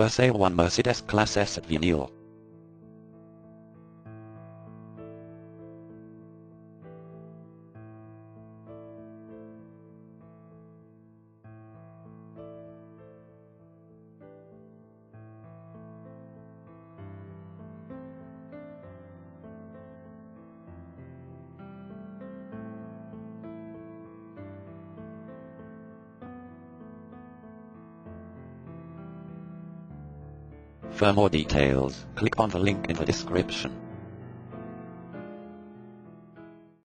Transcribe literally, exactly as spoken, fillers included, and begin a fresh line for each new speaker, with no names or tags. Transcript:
For sale one Mercedes Class S at Vinyl. For more details, click on the link in the description.